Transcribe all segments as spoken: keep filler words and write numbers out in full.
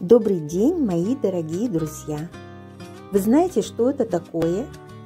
Добрый день, мои дорогие друзья! Вы знаете, что это такое?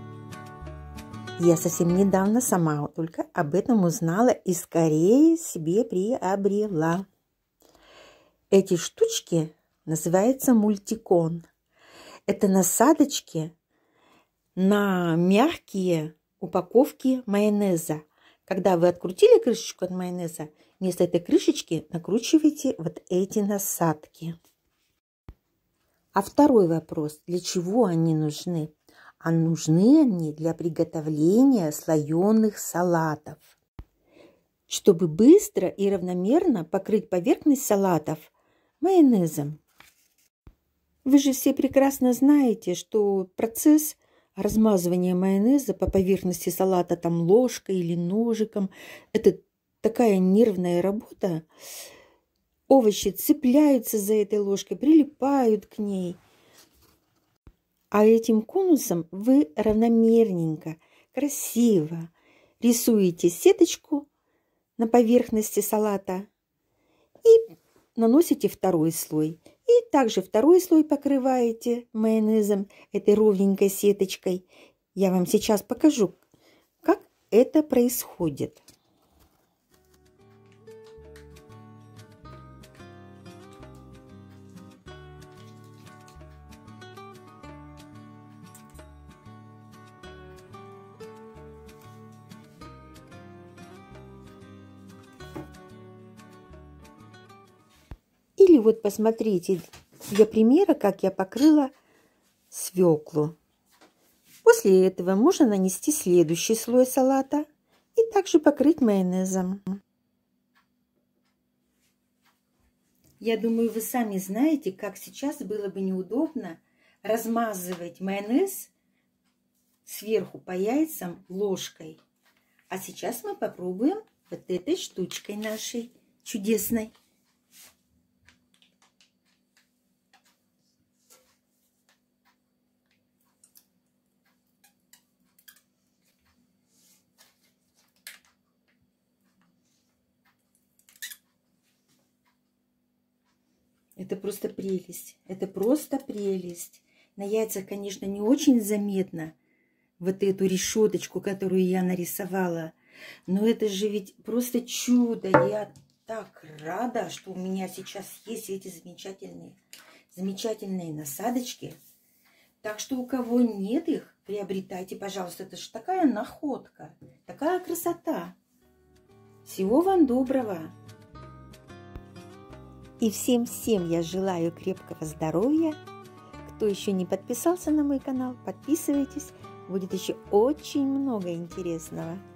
Я совсем недавно сама только об этом узнала и скорее себе приобрела. Эти штучки называются мультикон. Это насадочки на мягкие упаковки майонеза. Когда вы открутили крышечку от майонеза, вместо этой крышечки накручиваете вот эти насадки. А второй вопрос, для чего они нужны? А нужны они для приготовления слоеных салатов. Чтобы быстро и равномерно покрыть поверхность салатов майонезом. Вы же все прекрасно знаете, что процесс размазывания майонеза по поверхности салата там ложкой или ножиком – это такая нервная работа. Овощи цепляются за этой ложкой, прилипают к ней. А этим конусом вы равномерненько, красиво рисуете сеточку на поверхности салата и наносите второй слой. И также второй слой покрываете майонезом, этой ровненькой сеточкой. Я вам сейчас покажу, как это происходит. Или вот посмотрите для примера, как я покрыла свеклу. После этого можно нанести следующий слой салата и также покрыть майонезом. Я думаю, вы сами знаете, как сейчас было бы неудобно размазывать майонез сверху по яйцам ложкой. А сейчас мы попробуем вот этой штучкой нашей чудесной. Это просто прелесть. Это просто прелесть. На яйцах, конечно, не очень заметно вот эту решеточку, которую я нарисовала. Но это же ведь просто чудо. Я так рада, что у меня сейчас есть эти замечательные, замечательные насадочки. Так что у кого нет их, приобретайте, пожалуйста. Это же такая находка, такая красота. Всего вам доброго. И всем-всем я желаю крепкого здоровья. Кто еще не подписался на мой канал, подписывайтесь. Будет еще очень много интересного.